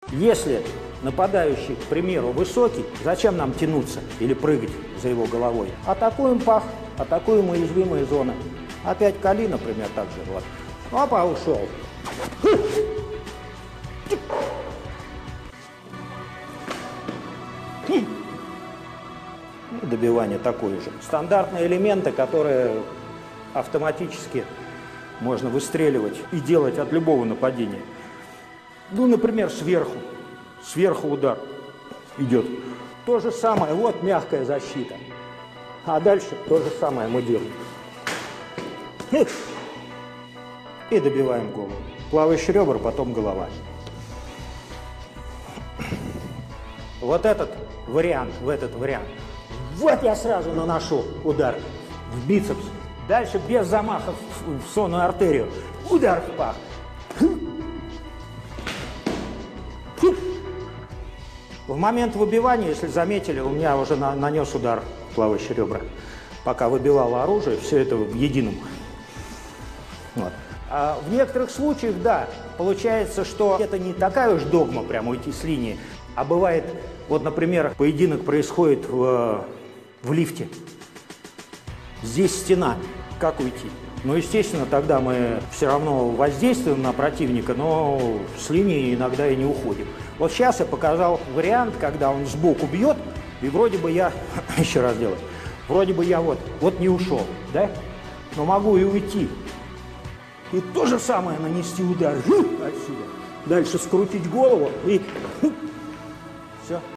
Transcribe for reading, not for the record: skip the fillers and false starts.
Если нападающий, к примеру, высокий, зачем нам тянуться или прыгать за его головой? Атакуем пах, атакуем уязвимые зоны. Опять коли, например, так же. Вот. Опа, ушел. И добивание такое же. Стандартные элементы, которые автоматически можно выстреливать и делать от любого нападения. Ну, например, сверху. Сверху удар идет. То же самое, вот мягкая защита. А дальше то же самое мы делаем. И добиваем голову. Плавающий ребра, потом голова. Вот этот вариант, Вот я сразу наношу удар в бицепс. Дальше без замаха в сонную артерию. Удар в пах. В момент выбивания, если заметили, у меня уже нанес удар в плавающие ребра. Пока выбивал оружие, все это в едином. Вот. А в некоторых случаях, да, получается, что это не такая уж догма, прямо уйти с линии. А бывает, вот, например, поединок происходит в лифте. Здесь стена. Как уйти? Ну, естественно, тогда мы все равно воздействуем на противника, но с линии иногда и не уходим. Вот сейчас я показал вариант, когда он сбоку бьет, и вроде бы я, еще раз делаю, вроде бы я вот не ушел, да? Но могу и уйти. И то же самое нанести удар отсюда. Дальше скрутить голову и все.